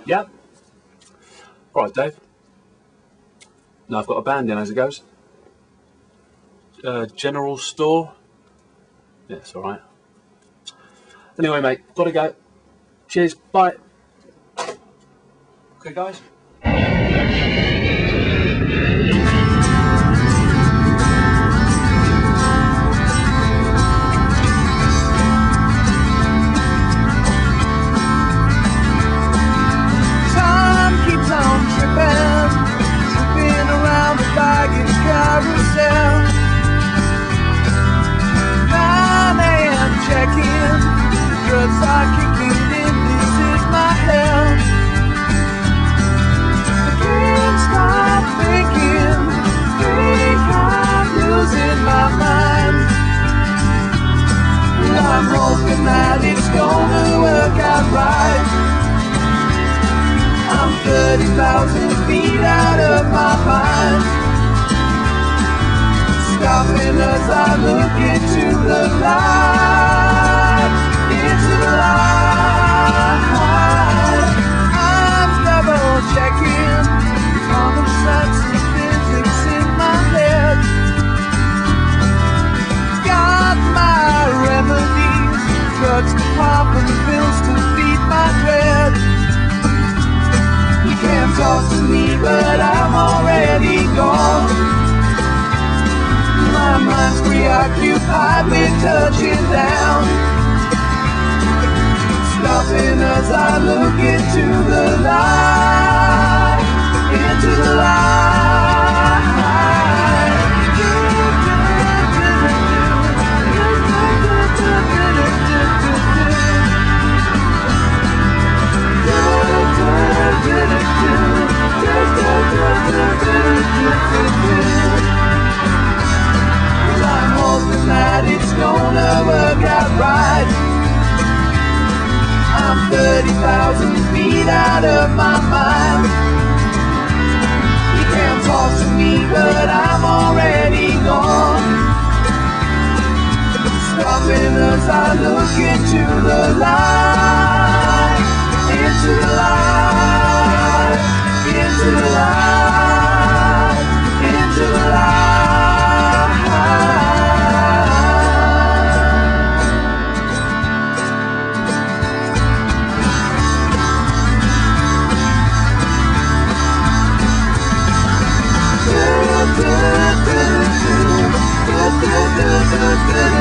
Yeah? Alright, Dave. Now I've got a band in as it goes. General store. Yeah, it's alright. Anyway, mate, gotta go. Cheers, bye. Okay, guys. Tripping around the baggage carousel. 9 AM check-in, the drugs are kicking in, this is my hell. I can't stop thinking, think I'm losing my mind. Well, I'm hoping that it's gonna work out right. I'm 30,000 feet out of my mind, stopping as I look into the light, into the light. I'm double checking common sense and physics in my head. Got my remedies, drugs to pop and pills to feed my dread. Can't talk to me, but I'm already gone. My mind's preoccupied with touching down, stopping as I look into the light, into the light. I'm hoping that it's gonna work out right. I'm 30,000 feet out of my mind. You can't talk to me, but I'm already gone, stopping as I look into the light, into the light, into the light, into the light. Do, do, do, do, do, do, do, do, do.